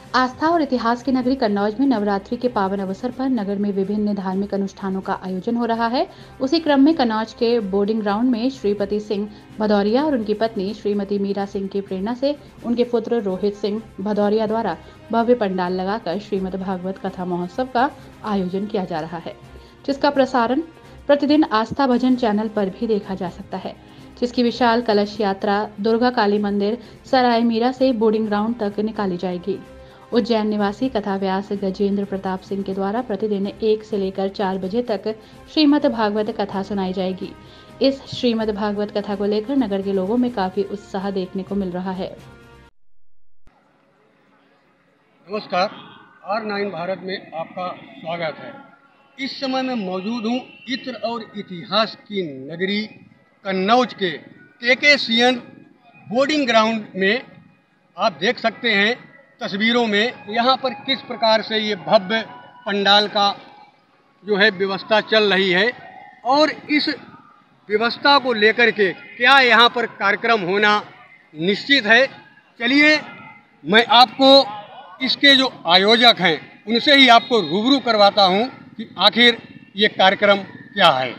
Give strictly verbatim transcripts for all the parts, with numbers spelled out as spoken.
आस्था और इतिहास की नगरी कन्नौज में नवरात्रि के पावन अवसर पर नगर में विभिन्न धार्मिक अनुष्ठानों का आयोजन हो रहा है। उसी क्रम में कन्नौज के बोर्डिंग ग्राउंड में श्रीपति सिंह भदौरिया और उनकी पत्नी श्रीमती मीरा सिंह की प्रेरणा से उनके पुत्र रोहित सिंह भदौरिया द्वारा भव्य पंडाल लगाकर श्रीमद् भागवत कथा महोत्सव का आयोजन किया जा रहा है, जिसका प्रसारण प्रतिदिन आस्था भजन चैनल पर भी देखा जा सकता है, जिसकी विशाल कलश यात्रा दुर्गा काली मंदिर सराय मीरा से बोर्डिंग ग्राउंड तक निकाली जाएगी। उज्जैन निवासी कथा व्यास गजेंद्र प्रताप सिंह के द्वारा प्रतिदिन एक से लेकर चार बजे तक श्रीमद् भागवत कथा सुनाई जाएगी। इस श्रीमद् भागवत कथा को लेकर नगर के लोगों में काफी उत्साह देखने को मिल रहा है। नमस्कार, आर नाइन भारत में आपका स्वागत है। इस समय मैं मौजूद हूँ इत्र और इतिहास की नगरी कन्नौज के के के सी एन बोर्डिंग ग्राउंड में। आप देख सकते हैं तस्वीरों में यहाँ पर किस प्रकार से ये भव्य पंडाल का जो है व्यवस्था चल रही है और इस व्यवस्था को लेकर के क्या यहाँ पर कार्यक्रम होना निश्चित है। चलिए मैं आपको इसके जो आयोजक हैं उनसे ही आपको रूबरू करवाता हूँ कि आखिर ये कार्यक्रम क्या है।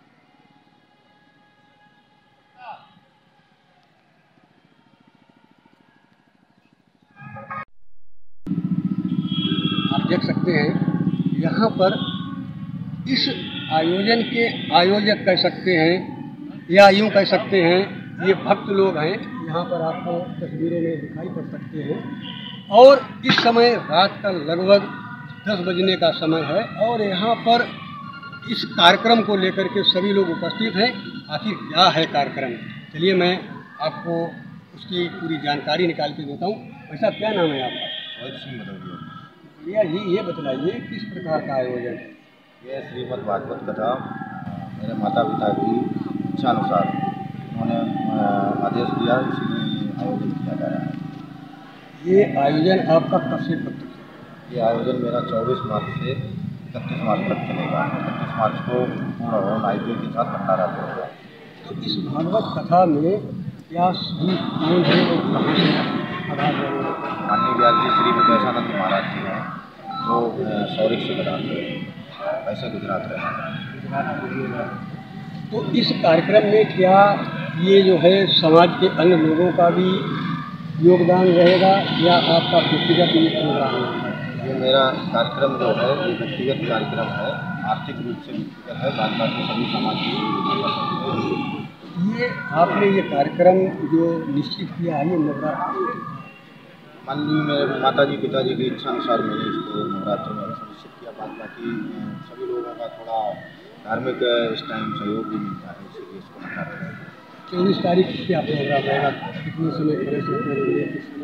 आप देख सकते हैं यहाँ पर इस आयोजन के आयोजक कह सकते हैं या यूँ कह सकते हैं ये भक्त लोग हैं। यहाँ पर आपको तस्वीरों में दिखाई पड़ सकते हैं और इस समय रात का लगभग दस बजने का समय है और यहाँ पर इस कार्यक्रम को लेकर के सभी लोग उपस्थित हैं। आखिर क्या है कार्यक्रम, चलिए मैं आपको उसकी पूरी जानकारी निकाल के देता हूँ। वैसा क्या नाम है आपका? रोहित सिंह भदौरिया। भैया ये ये बताइए किस प्रकार का आयोजन है? यह श्रीमद् भागवत कथा मेरे माता पिता की इच्छा अनुसार उन्होंने आदेश दिया, इसीलिए आयोजन किया जा रहा है। ये आयोजन आपका कब से कब तक है? ये आयोजन मेरा चौबीस मार्च से इकतीस मार्च तक चलेगा। इकतीस मार्च को पूर्ण होम आई पी एल के साथ भंडारा होगा। तो इस भागवत कथा में क्या सभी कौन है और कहाँ से आधार रहे हैं? माननीय व्यास जी श्री विद्यासानंद महाराज जी हैं जो सौरिक से बनाते हैं, ऐसे गुजरात रहे। तो इस कार्यक्रम में क्या ये जो है समाज के अन्य लोगों का भी योगदान रहेगा या आपका व्यक्तिगत ही प्रोग्राम है? ये मेरा कार्यक्रम जो है ये व्यक्तिगत कार्यक्रम है, आर्थिक रूप से व्यक्तिगत है, बाद बाकी सभी समाज की। ये आपने ये कार्यक्रम जो निश्चित किया है ये नवरात्रि, माननीय मेरे माता जी पिताजी की इच्छा अनुसार मैंने इसको नवरात्रि में निश्चित किया। बाद बाकी सभी लोगों का थोड़ा धार्मिक इस टाइम सहयोग भी मिलता है, इसीलिए इसको मना रहे हैं। चौबीस तारीख को क्या प्रोग्राम रहेगा, कितने समय करेंगे?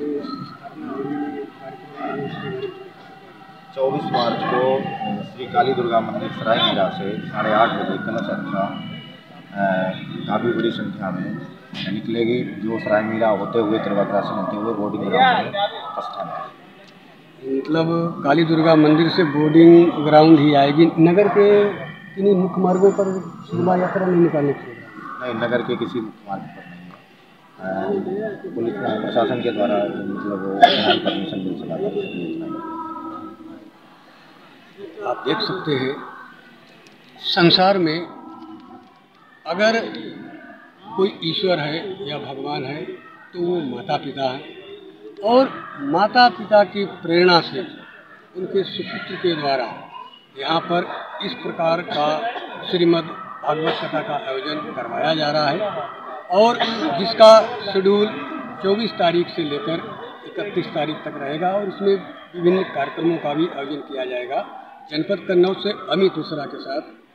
चौबीस मार्च को श्री काली दुर्गा मंदिर सराय मीरा से साढ़े आठ बजे कलश यात्रा काफ़ी बड़ी संख्या में निकलेगी, जो सराय मीरा होते हुए त्रिवक्रासन होते हुए बोर्डिंग ग्राउंड में प्रस्थान है। मतलब काली दुर्गा मंदिर से बोर्डिंग ग्राउंड ही आएगी। नगर के किन्हीं मुख्य मार्गों पर शोभा यात्रा नहीं निकालने की? नहीं, नगर के किसी मुख्य मार्ग पर नहीं है। पुलिस प्रशासन के द्वारा मतलब परमिशन मिल सका। आप देख सकते हैं संसार में अगर कोई ईश्वर है या भगवान है तो वो माता पिता है और माता पिता की प्रेरणा से उनके सुपुत्र के द्वारा यहाँ पर इस प्रकार का श्रीमद् भागवत कथा का आयोजन करवाया जा रहा है और जिसका शेड्यूल चौबीस तारीख से लेकर इकतीस तारीख तक रहेगा और इसमें विभिन्न कार्यक्रमों का भी आयोजन किया जाएगा। जनपद कन्नौज से अमित मिश्रा के साथ